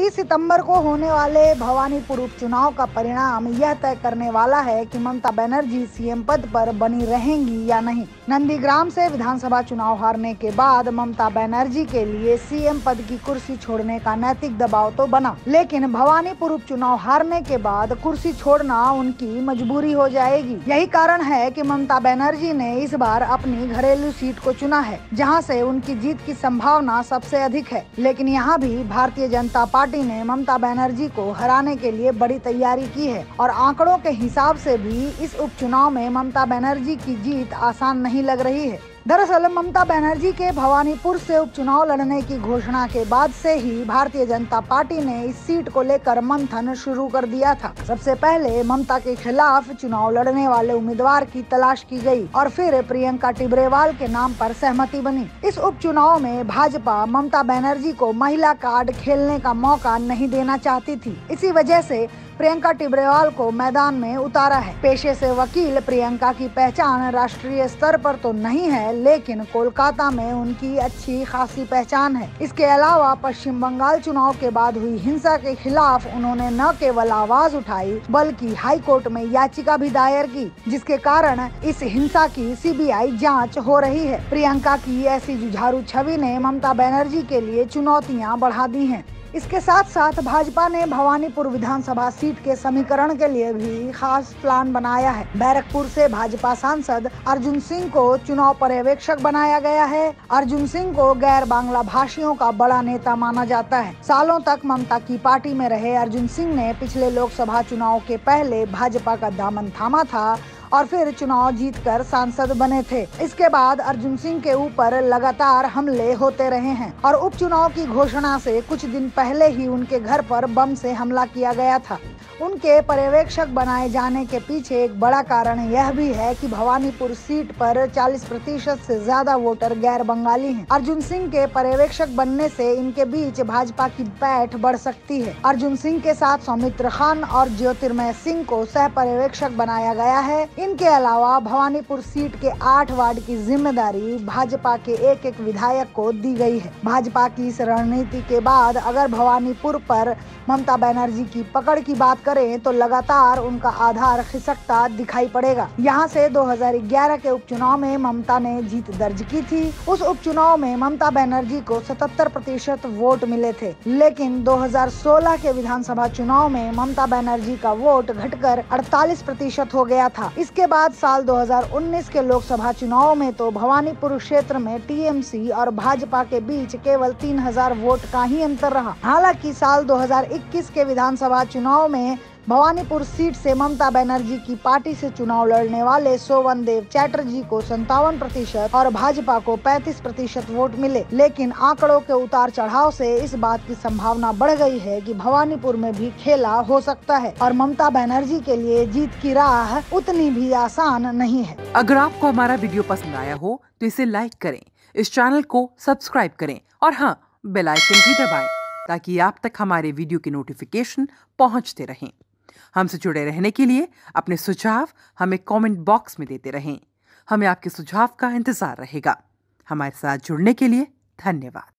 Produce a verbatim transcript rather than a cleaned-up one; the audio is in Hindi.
तीस सितंबर को होने वाले भवानीपुर उपचुनाव का परिणाम यह तय करने वाला है कि ममता बनर्जी सीएम पद पर बनी रहेंगी या नहीं। नंदीग्राम से विधानसभा चुनाव हारने के बाद ममता बनर्जी के लिए सीएम पद की कुर्सी छोड़ने का नैतिक दबाव तो बना, लेकिन भवानीपुर उपचुनाव हारने के बाद कुर्सी छोड़ना उनकी मजबूरी हो जाएगी। यही कारण है कि ममता बनर्जी ने इस बार अपनी घरेलू सीट को चुना है, जहां से उनकी जीत की संभावना सबसे अधिक है। लेकिन यहां भी भारतीय जनता पार्टी ने ममता बनर्जी को हराने के लिए बड़ी तैयारी की है और आंकड़ों के हिसाब से भी इस उपचुनाव में ममता बनर्जी की जीत आसान नहीं लग रही है। दरअसल ममता बनर्जी के भवानीपुर से उपचुनाव लड़ने की घोषणा के बाद से ही भारतीय जनता पार्टी ने इस सीट को लेकर मंथन शुरू कर दिया था। सबसे पहले ममता के खिलाफ चुनाव लड़ने वाले उम्मीदवार की तलाश की गई और फिर प्रियंका टिब्रेवाल के नाम पर सहमति बनी। इस उपचुनाव में भाजपा ममता बनर्जी को महिला कार्ड खेलने का मौका नहीं देना चाहती थी। इसी वजह से प्रियंका टिब्रेवाल को मैदान में उतारा है। पेशे से वकील प्रियंका की पहचान राष्ट्रीय स्तर पर तो नहीं है, लेकिन कोलकाता में उनकी अच्छी खासी पहचान है। इसके अलावा पश्चिम बंगाल चुनाव के बाद हुई हिंसा के खिलाफ उन्होंने न केवल आवाज उठाई बल्कि हाई कोर्ट में याचिका भी दायर की, जिसके कारण इस हिंसा की सीबीआई जांच हो रही है। प्रियंका की ऐसी जुझारू छवि ने ममता बनर्जी के लिए चुनौतियां बढ़ा दी हैं। इसके साथ साथ भाजपा ने भवानीपुर विधानसभा सीट के समीकरण के लिए भी खास प्लान बनाया है। बैरकपुर से भाजपा सांसद अर्जुन सिंह को चुनाव पर्यवेक्षक बनाया गया है। अर्जुन सिंह को गैर बांग्ला भाषियों का बड़ा नेता माना जाता है। सालों तक ममता की पार्टी में रहे अर्जुन सिंह ने पिछले लोकसभा चुनाव के पहले भाजपा का दामन थामा था और फिर चुनाव जीतकर सांसद बने थे। इसके बाद अर्जुन सिंह के ऊपर लगातार हमले होते रहे हैं और उपचुनाव की घोषणा से कुछ दिन पहले ही उनके घर पर बम से हमला किया गया था। उनके पर्यवेक्षक बनाए जाने के पीछे एक बड़ा कारण यह भी है कि भवानीपुर सीट पर चालीस प्रतिशत से ज्यादा वोटर गैर बंगाली हैं। अर्जुन सिंह के पर्यवेक्षक बनने से इनके बीच भाजपा की पैठ बढ़ सकती है। अर्जुन सिंह के साथ सौमित्र खान और ज्योतिर्मय सिंह को सह पर्यवेक्षक बनाया गया है। इनके अलावा भवानीपुर सीट के आठ वार्ड की जिम्मेदारी भाजपा के एक एक विधायक को दी गई है। भाजपा की इस रणनीति के बाद अगर भवानीपुर पर ममता बनर्जी की पकड़ की बात करें तो लगातार उनका आधार खिसकता दिखाई पड़ेगा। यहां से दो हज़ार ग्यारह के उपचुनाव में ममता ने जीत दर्ज की थी। उस उपचुनाव में ममता बनर्जी को सतहत्तर प्रतिशत वोट मिले थे, लेकिन दो हज़ार सोलह के विधानसभा चुनाव में ममता बनर्जी का वोट घटकर अड़तालीस प्रतिशत हो गया था। इसके बाद साल दो हज़ार उन्नीस के लोकसभा चुनाव में तो भवानीपुर क्षेत्र में टीएमसी और भाजपा के बीच केवल तीन हज़ार वोट का ही अंतर रहा। हालांकि साल दो हज़ार इक्कीस के विधानसभा चुनाव में भवानीपुर सीट से ममता बनर्जी की पार्टी से चुनाव लड़ने वाले सोवन देव चैटर्जी को संतावन प्रतिशत और भाजपा को पैंतीस प्रतिशत वोट मिले। लेकिन आंकड़ों के उतार चढ़ाव से इस बात की संभावना बढ़ गई है कि भवानीपुर में भी खेला हो सकता है और ममता बनर्जी के लिए जीत की राह उतनी भी आसान नहीं है। अगर आपको हमारा वीडियो पसंद आया हो तो इसे लाइक करें, इस चैनल को सब्सक्राइब करें और हाँ, बेल आइकन भी दबाएं ताकि आप तक हमारे वीडियो की नोटिफिकेशन पहुंचते रहें। हमसे जुड़े रहने के लिए अपने सुझाव हमें कमेंट बॉक्स में देते रहें। हमें आपके सुझाव का इंतजार रहेगा। हमारे साथ जुड़ने के लिए धन्यवाद।